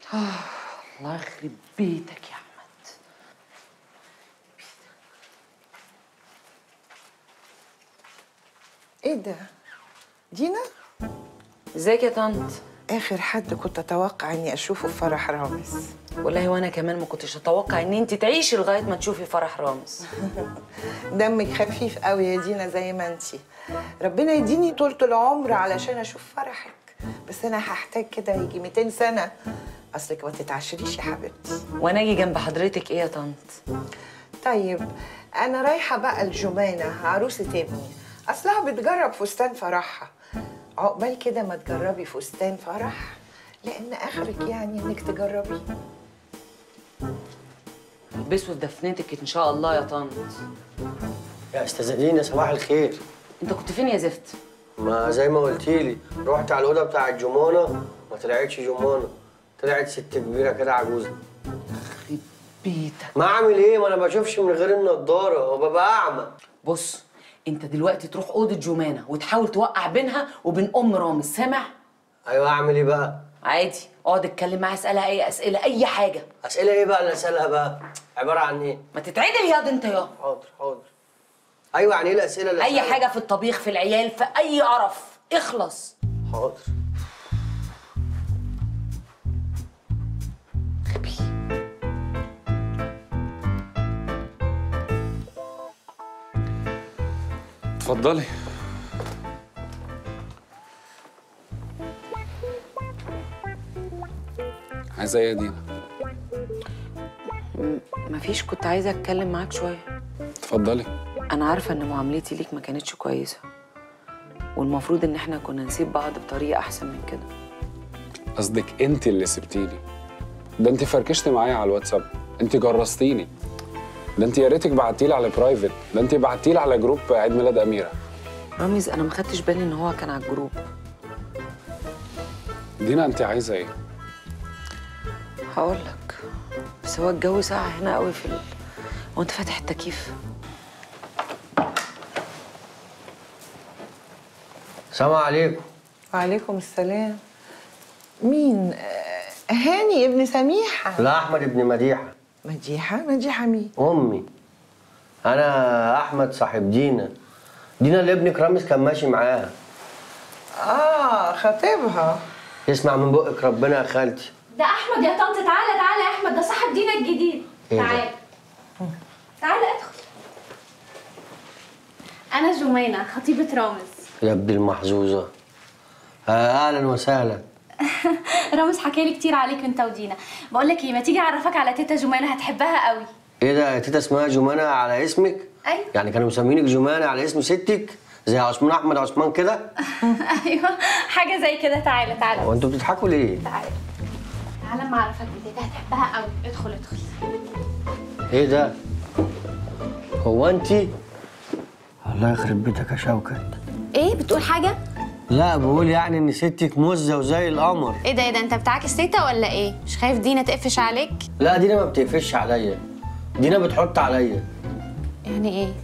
الله يخرب بيتك يا احمد. ايه ده؟ دينا؟ ازيك يا طنط؟ اخر حد كنت اتوقع اني اشوفه في فرح رامز. والله وانا كمان ما كنتش اتوقع ان انت تعيشي لغايه ما تشوفي فرح رامز. دمك خفيف قوي يا دينا زي ما انتي. ربنا يديني طولة العمر علشان اشوف فرحك، بس انا هحتاج كده يجي 200 سنه. اصلك ما تتعشريش يا حبيبتي. وانا اجي جنب حضرتك ايه يا طنط؟ طيب انا رايحه بقى لجمانه عروسه ابني، اصلها بتجرب فستان فرحها. عقبال كده ما تجربي فستان فرح، لان اخرك يعني انك تجربيه. البسوا في دفنتك ان شاء الله يا طنط. يا استاذة دينا صباح الخير. انت كنت فين يا زفت؟ ما زي ما قلتيلي رحت على الاوضه بتاعت جمانه، ما طلعتش جمانه، طلعت ست كبيره كده عجوزه. يخرب بيتك. ما اعمل ايه؟ ما انا ما بشوفش من غير النضاره وببقى اعمى. بص انت دلوقتي تروح اوضه جمانه وتحاول توقع بينها وبين ام رامز، سامع؟ ايوه اعمل ايه بقى؟ عادي اقعد اتكلم معاها، اسالها اي اسئله، اي حاجه. اسئله ايه بقى اللي اسالها بقى؟ عباره عن ايه؟ ما تتعدل ياض انت يا. حاضر حاضر. ايوه يعني ايه الاسئله اللي اي أسألها؟ حاجه في الطبيخ، في العيال، في اي قرف، اخلص. حاضر. غبي. اتفضلي. عايزة ايه يا دينا؟ مفيش، كنت عايزه اتكلم معاك شويه. اتفضلي. انا عارفه ان معاملتي ليك ما كانتش كويسه، والمفروض ان احنا كنا نسيب بعض بطريقه احسن من كده. قصدك انت اللي سبتيني؟ ده انت فركشتي معايا على الواتساب، انت جرستيني. ده انت يا ريتك بعتيلي على برايفت، ده انت بعتيلي على جروب عيد ميلاد اميره. رامز انا ما خدتش بالي ان هو كان على الجروب. دينا انت عايزه ايه؟ هقول لك، بس هو الجو ساقع هنا قوي هو انت فاتح التكييف؟ السلام عليكم. وعليكم السلام. مين؟ هاني ابن سميحه؟ لا احمد ابن مديحه. مديحه؟ مديحه مين؟ امي. انا احمد صاحب دينا. دينا اللي ابنك رامز كان ماشي معاها. خطيبها. يسمع من بقك ربنا يا خالتي. ده احمد يا طنط. تعالى تعالى يا احمد، ده صاحب دينا الجديد. تعالى تعالى ادخل. انا جمانه خطيبه رامز. يا ابن المحظوظه. اهلا وسهلا. رامز حكى لي كتير عليك انت ودينا. بقول لك ايه، ما تيجي اعرفك على تيتا جمانه، هتحبها قوي. ايه ده يا تيتا اسمها جمانه على اسمك؟ ايوه. يعني كانوا مسمينك جمانه على اسم ستك زي عثمان احمد عثمان كده؟ ايوه حاجه زي كده. تعالى تعالى. هو انتوا بتضحكوا ليه؟ تعالى تعالى اما اعرفك بتيتا، هتحبها قوي. ادخل ادخل. ايه ده؟ هو انتي؟ الله يخرب بيتك يا شوكت. ايه بتقول حاجه؟ لا بقول يعني ان ستك مزه وزي القمر. ايه ده ايه ده، انت بتعاكس تيتا ولا ايه؟ مش خايف دينا تقفش عليك؟ لا دينا ما بتقفش عليا، دينا بتحط عليا. يعني ايه؟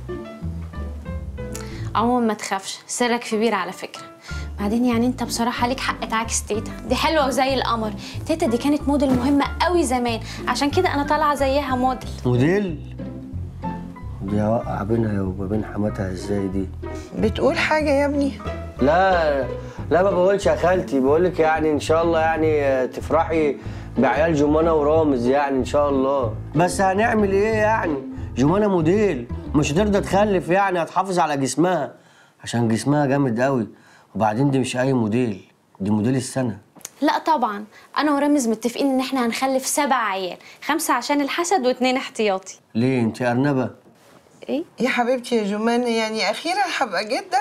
عموما ما تخافش، سرك في بير على فكره. بعدين يعني انت بصراحه ليك حق تعاكس تيتا، دي حلوه وزي القمر. تيتا دي كانت موديل مهمه قوي زمان، عشان كده انا طالعه زيها موديل. موديل؟ دي هوقع بينها وبين حماتها ازاي دي؟ بتقول حاجه يا ابني؟ لا لا ما بقولش يا خالتي، بقول لك يعني ان شاء الله يعني تفرحي بعيال جمانه ورامز يعني ان شاء الله. بس هنعمل ايه يعني؟ جمانه موديل مش هترضى تخلف، يعني هتحافظ على جسمها عشان جسمها جامد قوي. وبعدين دي مش اي موديل، دي موديل السنه. لا طبعا، انا ورامز متفقين ان احنا هنخلف 7 عيال، 5 عشان الحسد و2 احتياطي. ليه انت ارنبه؟ ايه يا حبيبتي يا جمانه، يعني اخيرا هبقى جدا.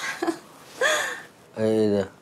ايه ده؟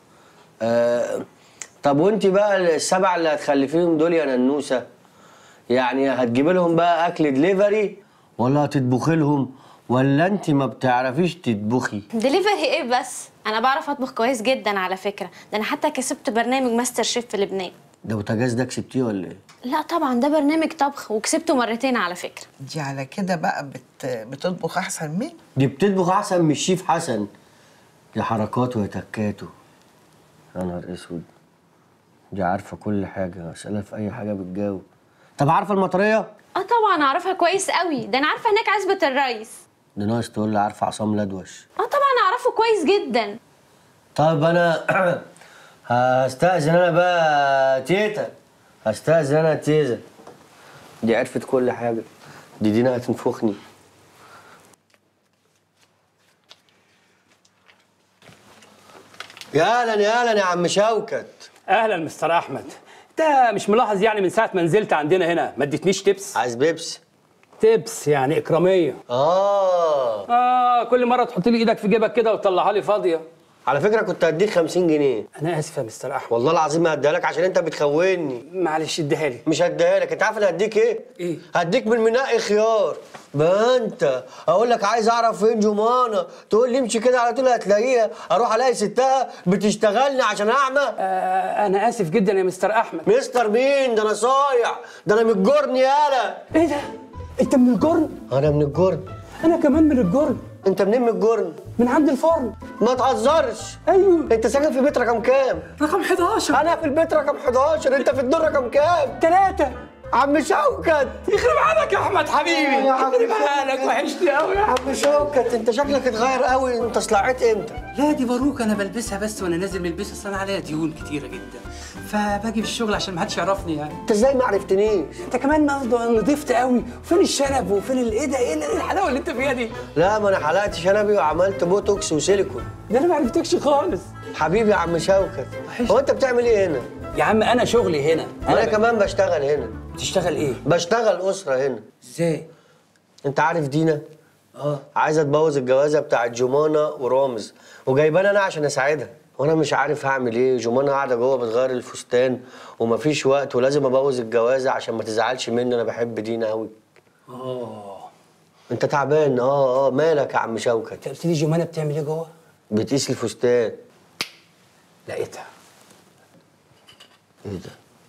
طب وانت بقى ال7 اللي هتخلفيهم دول يا ننوسه، يعني هتجيبي لهم بقى اكل دليفري ولا هتطبخي لهم، ولا انت ما بتعرفيش تطبخي؟ دليفري ايه بس؟ انا بعرف اطبخ كويس جدا على فكره، ده انا حتى كسبت برنامج ماستر شيف في لبنان. ده بوتاجاز ده كسبتيه ولا ايه؟ لا طبعا، ده برنامج طبخ وكسبته مرتين على فكره. دي على كده بقى بتطبخ احسن مني. دي بتطبخ احسن من الشيف حسن. دي حركاته وتكاته. يا نهار اسود. دي عارفه كل حاجه، اسالها في اي حاجه بتجاوب. طب عارفه المطريه؟ اه طبعا اعرفها كويس قوي، ده انا عارفه هناك عزبه الريس. ده ناقص تقول لي عارفه عصام الادوش. اه طبعا اعرفه كويس جدا. طب انا هستأذن انا بقى تيتا، هستأذن انا تيزا. دي عرفت كل حاجه، دي دينا هتنفخني. يا اهلا يا اهلا يا عم شوكت. اهلا مستر احمد. انت مش ملاحظ يعني من ساعه ما نزلت عندنا هنا ما اديتنيش تبس؟ عايز بيبسي؟ تبس يعني اكراميه. كل مره تحط لي ايدك في جيبك كده وتطلعها لي فاضيه. على فكره كنت هديك 50 جنيه. انا اسف يا مستر احمد. والله العظيم ما هديها لك عشان انت بتخوني. معلش اديها لي. مش هديها لك. انت عارف انا هديك ايه؟ ايه؟ هديك من منقي خيار. بقى انت اقول لك عايز اعرف فين جمانه، تقول لي امشي كده على طول هتلاقيها، اروح الاقي ستها بتشتغلني عشان اعمى. انا اسف جدا يا مستر احمد. مستر مين؟ ده انا صايع، ده انا من الجرن يالا. ايه ده؟ انت من الجرن؟ انا من الجرن. انا كمان من الجرن. انت منين من الجرن؟ من عند الفرن. ما تهزرش. ايوه. انت ساكن في بيت رقم كام؟ رقم 11. انا في البيت رقم 11. انت في الدور رقم كام؟ 3. عم شوكت. يخرب عليك يا احمد حبيبي. يا عم يخرب عليك، وحشني قوي يا عم شوكت. انت شكلك اتغير قوي. انت صلعت امتى؟ لا دي باروكه انا بلبسها بس وانا نازل من البيت، اصل انا عليا ديون كتيره جدا، فباجي في الشغل عشان ما حدش يعرفني يعني. انت ازاي ما عرفتنيش؟ انت كمان نضيفت قوي. وفين الشنب وفين ايه ده؟ ايه الحلاوه اللي انت فيها دي؟ لا ما انا حلقت شنبي وعملت بوتوكس وسيليكون. ده انا ما عرفتكش خالص. حبيبي يا عم شوكت. هو انت بتعمل ايه هنا؟ يا عم انا شغلي هنا. انا كمان بشتغل هنا. بتشتغل ايه؟ بشتغل اسره هنا. ازاي؟ انت عارف دينا؟ عايزه تبوظ الجوازه بتاعت جمانه ورامز، وجايباني انا عشان اساعدها، وانا مش عارف هعمل ايه. جمانه قاعده جوه بتغير الفستان ومفيش وقت، ولازم ابوظ الجوازه عشان ما تزعلش مني. انا بحب دينا قوي. انت تعبان؟ مالك يا عم شوكت؟ انت قلت لي جمانه بتعمل ايه جوه؟ بتقيس الفستان. لقيتها. ايه ده؟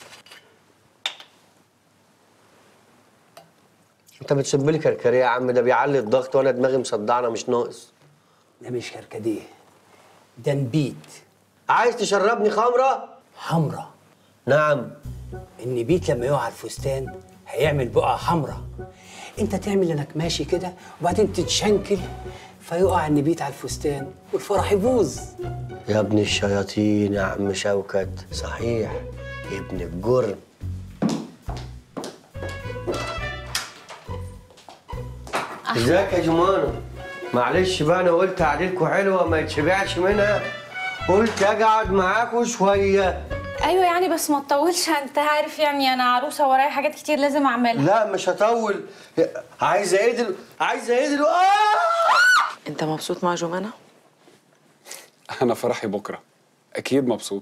انت بتسب لي كركريه يا عم؟ ده بيعلي الضغط وانا دماغي مصدعنا مش ناقص. ده مش كركديه، ده نبيت. عايز تشربني خمره؟ حمرا. نعم. النبيت لما يقع على الفستان هيعمل بقعه حمرا. انت تعمل انك ماشي كده وبعدين تتشنكل فيقع النبيت على الفستان والفرح يبوظ. يا ابن الشياطين يا عم شوكت، صحيح يا ابن الجرن. ازيك يا جمانة؟ معلش بقى انا قلت عليكوا حلوه ما يتشبعش منها، قلت اجي اقعد معاكوا شويه. ايوه يعني بس ما تطولش، انت عارف يعني انا عروسه ورايا حاجات كتير لازم اعملها. لا مش هطول. عايزه ايه عايزه ايه انت مبسوط مع جمانة؟ انا فرحي بكره اكيد مبسوط.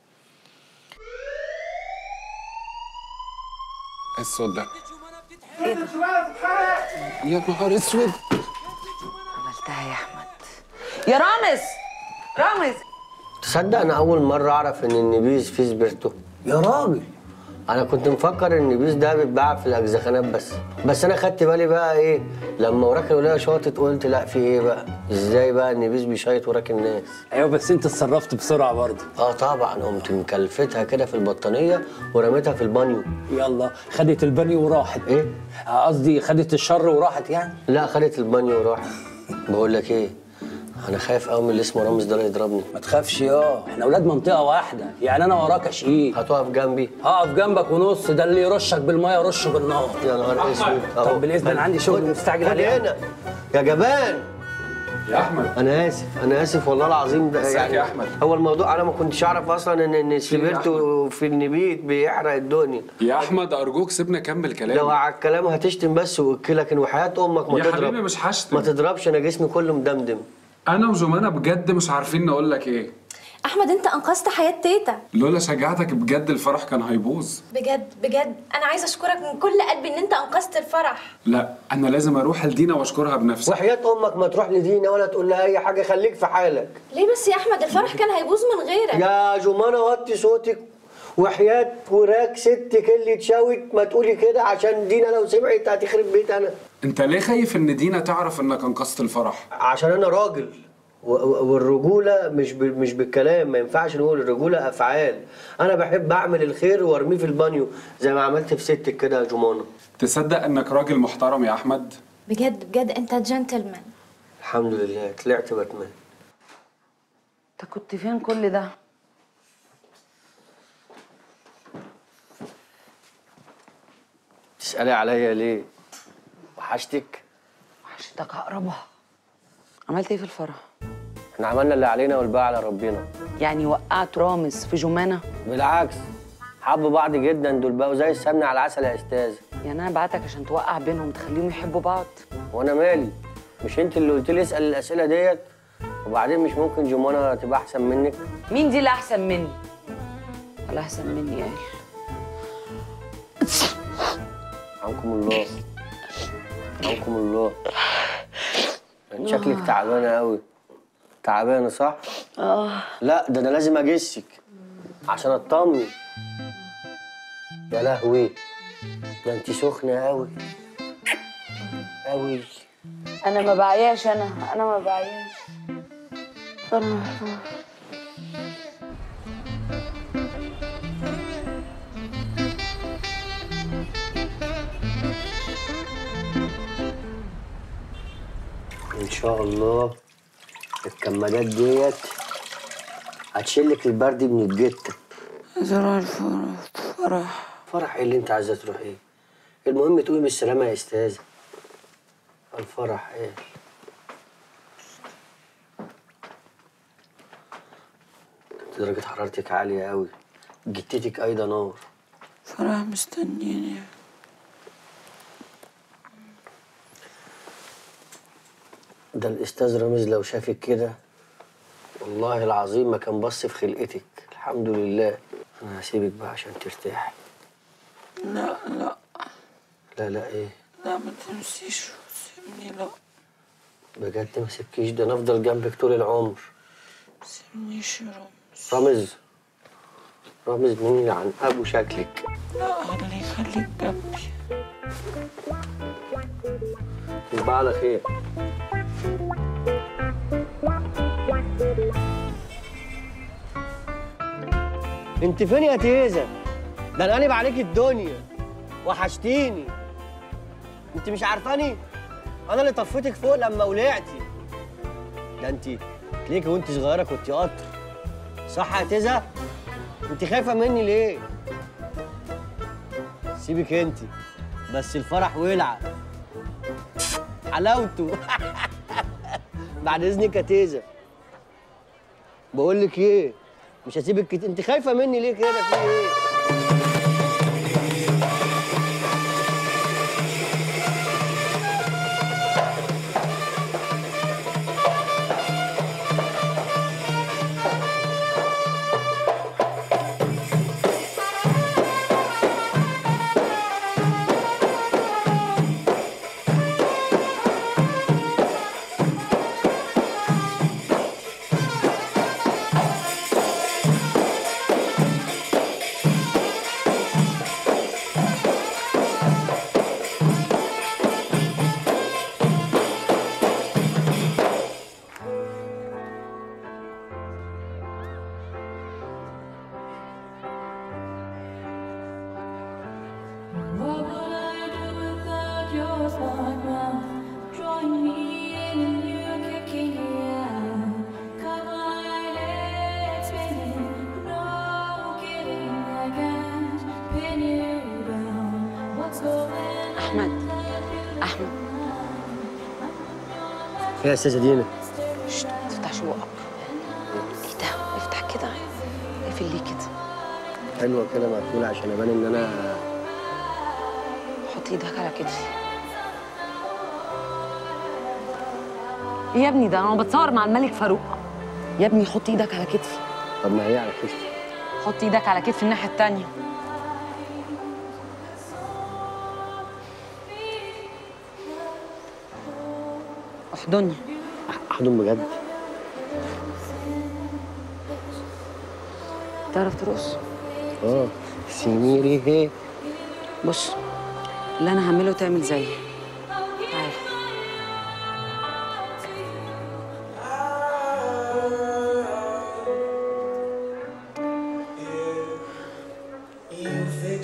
ايه الصوت ده؟ ايه ده؟ يا نهار اسود. عملتها يا احمد. يا رامز. رامز. تصدق انا اول مره اعرف ان النبيذ فيه سبيرتو. يا راجل انا كنت مفكر ان النبيذ ده بيتباع في الاجزخانات بس انا خدت بالي بقى ايه لما وراك الولايه شاطت، قلت لا في ايه بقى؟ ازاي بقى النبيذ بيشيط وراك الناس؟ ايوه بس انت اتصرفت بسرعه برضه. طبعا قمت مكلفتها كده في البطانيه ورميتها في البانيو. يلا خدت البانيو وراحت. ايه؟ قصدي خدت الشر وراحت يعني. لا خدت البانيو وراحت. بقول لك ايه، انا خايف قوي من اللي اسمه رامز ده يضربني. ما تخافش احنا اولاد منطقه واحده، يعني انا وراك اشقيق. هتقف جنبي؟ هقف جنبك ونص، ده اللي يرشك بالميه يرشه بالنار. يا نهار اسود. طب بالاذن انا عندي شغل مستعجل عليه. هنا يا جبان. يا احمد انا اسف والله العظيم. ده ازيك يا احمد؟ هو الموضوع انا ما كنتش اعرف اصلا ان السبيرتو في النبيت بيحرق الدنيا. يا احمد ارجوك سيبنا كمل كلام. لو على الكلام هتشتم بس لكن وحياة امك ما يا تضرب. حبيبي مش هشتم. ما تضربش، انا جسمي كله مدمدم. انا وجمانة بجد مش عارفين نقول لك ايه. احمد انت انقذت حياه تيتا. لولا شجاعتك بجد الفرح كان هيبوظ. بجد انا عايزه اشكرك من كل قلبي ان انت انقذت الفرح. لا انا لازم اروح لدينا واشكرها بنفسي. وحياة امك ما تروح لدينا ولا تقول لها اي حاجه، خليك في حالك. ليه بس يا احمد؟ الفرح كان هيبوظ من غيرك. يا جمانة وطي صوتك، وحياة وراك ستك اللي تشاوت ما تقولي كده، عشان دينا لو سمعت هتخرب بيت انا. انت ليه خايف ان دينا تعرف انك انقذت الفرح؟ عشان انا راجل والرجوله مش بالكلام، ما ينفعش نقول الرجوله افعال. انا بحب اعمل الخير وارميه في البانيو زي ما عملت في ستك كده يا جمانه. تصدق انك راجل محترم يا احمد؟ بجد بجد انت جنتلمان. الحمد لله طلعت باتمان. انت كنت فين كل ده؟ تسألي عليا ليه؟ وحشتك؟ وحشتك اقربها. عملت ايه في الفرح؟ احنا عملنا اللي علينا والباقي على ربنا. يعني وقعت رامز في جمانه؟ بالعكس، حبوا بعض جدا، دول بقوا زي السمنه على العسل يا استاذ. يعني انا بعتك عشان توقع بينهم تخليهم يحبوا بعض؟ وانا مالي؟ مش انت اللي قلت لي اسال الاسئله ديت؟ وبعدين مش ممكن جمانه تبقى احسن منك؟ مين دي اللي احسن مني؟ ولا احسن مني قال؟ عنكم الله، عنكم الله. انت شكلك تعبانه قوي. تعبانه صح؟ لا ده انا لازم اجسك عشان اطمن. يا لهوي ده انت سخنه قوي قوي. انا ما بعياش، انا ما بعياش. ان شاء الله الكمادات ديت هتشيلك البرد من الجته. زرار فرح. فرح ايه اللي انت عايزه تروحيه؟ المهم تقومي بالسلامه يا استاذه. الفرح ايه؟ درجه حرارتك عاليه قوي، جتتك ايضا نار. فرح مستنيني. ده الاستاذ رامز لو شافك كده والله العظيم ما كان بص في خلقتك. الحمد لله. انا هسيبك بقى عشان ترتاحي. لا لا لا لا ايه؟ لا ما تمسيش سيبني. لا بجد ما سيبكيش، ده انا افضل جنبك طول العمر. سيبنيش يا رامز. رامز؟ رامز مين عن ابو شكلك؟ لا خليك جنبي. تصبح على خير. انت فين يا تيزة؟ ده انا قلب عليك الدنيا، وحشتيني. انت مش عارفاني؟ انا اللي طفيتك فوق لما ولعتي. ده انت تلاقيكي وانت صغيره كنت قطر، صح يا تيزة؟ انت خايفه مني ليه؟ سيبك انت، بس الفرح ولع حلاوته. بعد اذنك يا تيزة. بقول لك ايه، مش هسيبك انت خايفه مني ليه كده؟ في ايه؟ احمد يا استاذه دينا. شت، ما تفتحش بقك. ايه ده؟ افتح كده، اقفل ليه كده؟ حلوه كده مقفوله عشان ابان ان انا. حط ايدك على كتفي. ايه يا ابني ده؟ انا بتصور مع الملك فاروق. يا ابني حط ايدك على كتفي. طب ما هي على كتفي. حط ايدك على كتفي الناحيه التانيه. احضني. احضن بجد؟ تعرف ترقص؟ سميري هي. بص، اللي انا هعمله تعمل زيي. تعالى.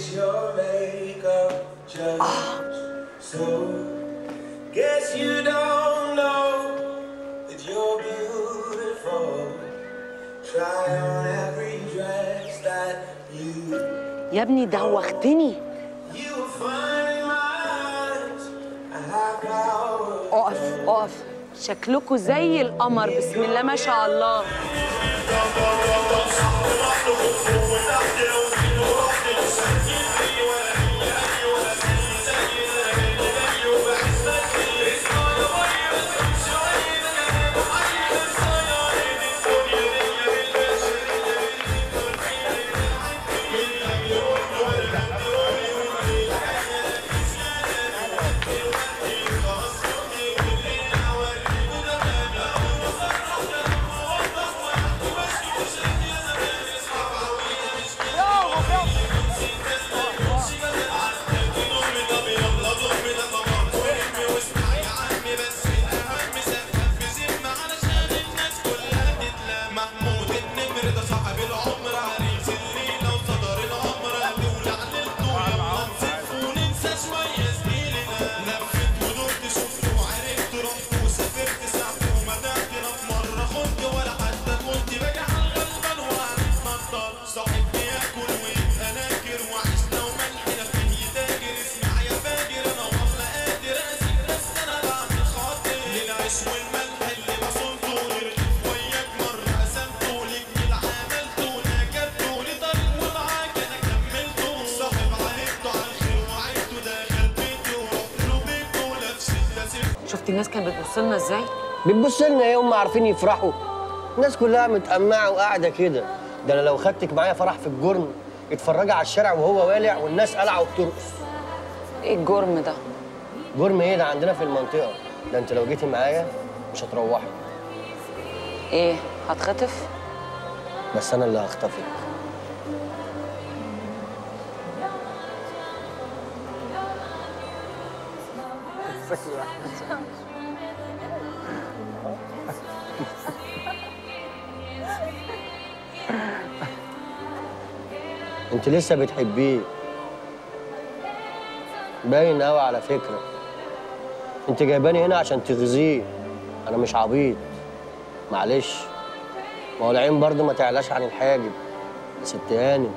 يا ابني دوختني. اقف اقف، شكلكوا زي القمر، بسم الله ما شاء الله. شفت الناس كانت بتبص لنا ازاي؟ بتبص لنا ايه؟ هم عارفين يفرحوا؟ الناس كلها متقمعه وقاعده كده. ده انا لو خدتك معايا فرح في الجرن اتفرجي على الشارع وهو والع والناس قلعه وبترقص. ايه الجرم ده؟ جرم ايه؟ ده عندنا في المنطقه. ده انت لو جيتي معايا مش هتروحي. ايه هتخطف؟ بس انا اللي هخطفك. انت لسه بتحبيه، باين قوي على فكره. انت جايباني هنا عشان تغذيه، انا مش عبيط. معلش، ما هو العين برضه ما تعلاش عن الحاجب يا ست هانم.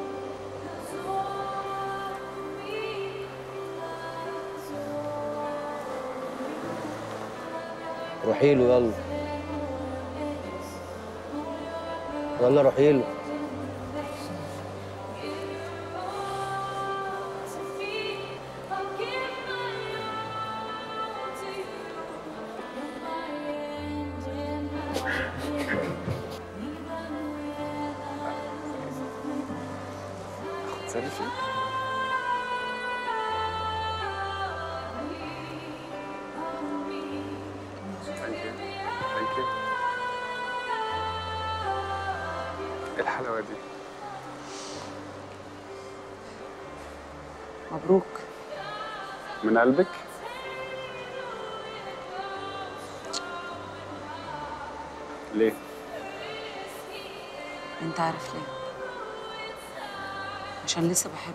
روحي له يلا يلا، روحي له. سيلفي. ثانك يو. ايه الحلاوه دي؟ مبروك. من قلبك؟ ليه؟ انت عارف ليه؟ عشان لسه بحبك.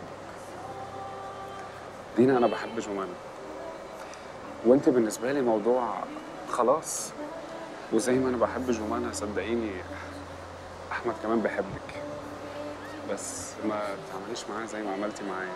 دينا انا بحب جمانة، وانت بالنسبه لي موضوع خلاص. وزي ما انا بحب جمانة صدقيني احمد كمان بيحبك، بس ما تعمليش معاه زي ما عملتي معايا.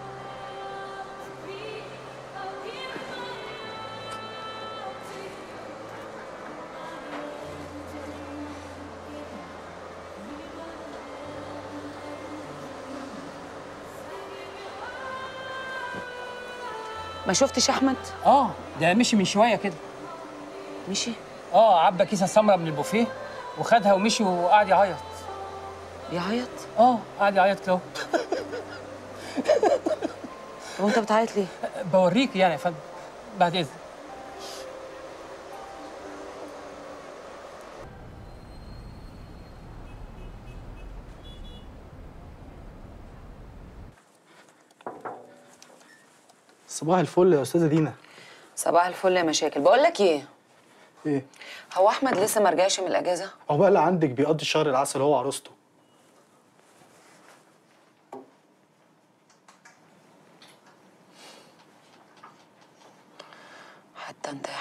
ما شفتش احمد؟ ده مشي من شويه كده. مشي؟ عبى كيسه سمراء من البوفيه وخدها ومشي وقعد يعيط. يعيط؟ قعد يعيط كده. طب وانت بتعيط ليه؟ بوريك يعني يا فندم بعد اذنك. صباح الفل يا استاذه دينا. صباح الفل يا مشاكل. بقول لك ايه؟ ايه؟ هو احمد لسه ما رجعش من الاجازه؟ عقبال عندك بيقضي الشهر العسل هو وعروسته. انت يا